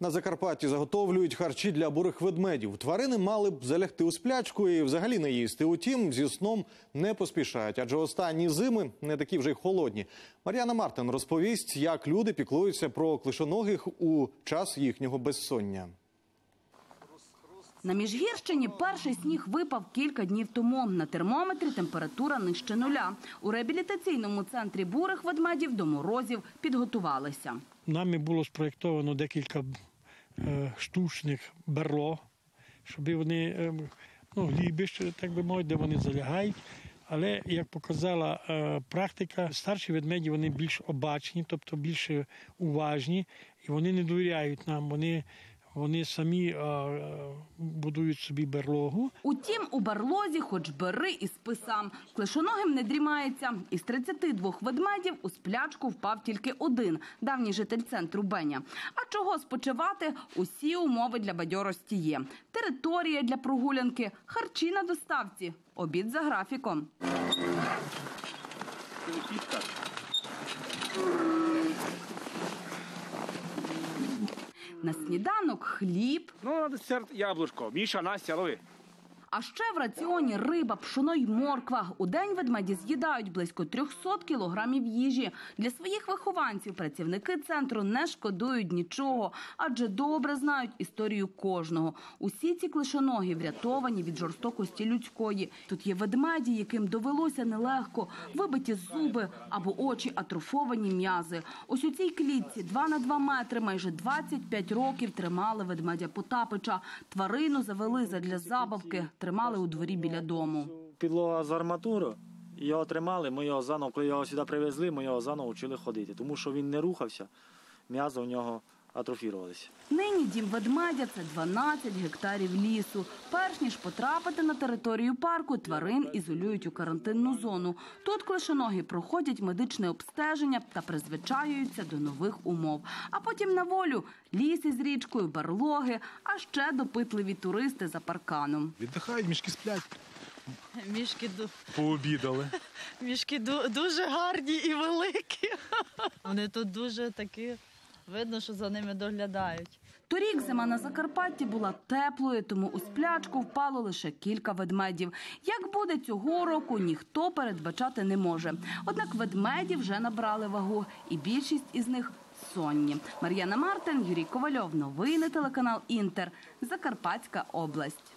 На Закарпатті заготовлюють харчі для бурих ведмедів. Тварини мали б залягти у сплячку і взагалі не їсти. Утім, зі сном не поспішають, адже останні зими не такі вже й холодні. Мар'яна Мартин розповість, як люди піклуються про клишоногих у час їхнього безсоння. На Міжгірщині перший сніг випав кілька днів тому. На термометрі температура нижче нуля. У реабілітаційному центрі бурих ведмедів до морозів підготувалися. Нами було спроєктовано декілька штучних берлог, щоб вони, глібище, так би мовити, де вони залягають. Але, як показала практика, старші ведмеді, вони більш обачні, тобто більш уважні, і вони не довіряють нам, вони самі будують собі берлогу. Утім, у берлозі хоч бери і спи сам. Клишоногим не дрімається. Із 32 ведмедів у сплячку впав тільки один – давній житель центру Беня. А чого спочивати? Усі умови для бадьорості є. Територія для прогулянки, харчі на доставці, обід за графіком. На сніданок хліб. На десерт яблучко. Міша, Настя, лови. А ще в раціоні риба, пшоно й морква. У день ведмеді з'їдають близько 300 кілограмів їжі. Для своїх вихованців працівники центру не шкодують нічого, адже добре знають історію кожного. Усі ці клишоногі врятовані від жорстокості людської. Тут є ведмеді, яким довелося нелегко, вибиті зуби або очі, атрофовані м'язи. Ось у цій клітці 2 на 2 метри майже 25 років тримали ведмедя Потапича. Тварину завели задля забавки. Тримали у дворі біля дому. Підлога з арматури, його тримали, ми його заново, коли його сюди привезли, ми його заново вчили ходити, тому що він не рухався, м'язи у нього атрофірувалися. Нині дім ведмедя – це 12 гектарів лісу. Перш ніж потрапити на територію парку, тварин ізолюють у карантинну зону. Тут клишоногі проходять медичне обстеження та призвичаюються до нових умов. А потім на волю – ліс із річкою, берлоги, а ще допитливі туристи за парканом. Віддихають, мішки сплять. Пообідали. Мішки дуже гарні і великі. Вони тут дуже такі, видно, що за ними доглядають. Торік зима на Закарпатті була теплою, тому у сплячку впало лише кілька ведмедів. Як буде цього року, ніхто передбачати не може. Однак ведмеді вже набрали вагу, і більшість із них сонні. Мар'яна Мартин, Юрій Ковальов. Новини телеканал «Інтер». Закарпатська область.